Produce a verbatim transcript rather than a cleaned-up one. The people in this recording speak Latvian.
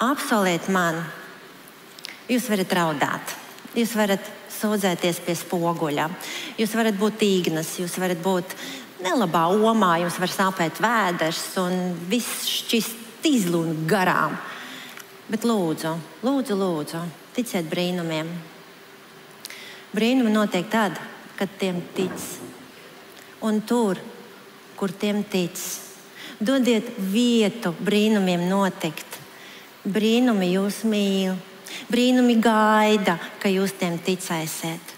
apsolēt man, jūs varat raudāt, jūs varat sūdzēties pie spoguļa, jūs varat būt īgnas, jūs varat būt nelabā omā, jums var sāpēt vēders un viss šķist izli un garām. Bet lūdzu, lūdzu, lūdzu, ticiet brīnumiem. Brīnumi notiek tad, kad tiem tic. Un tur, kur tiem tic, dodiet vietu brīnumiem notikt. Brīnumi jūs mīl, brīnumi gaida, ka jūs tiem ticēsiet.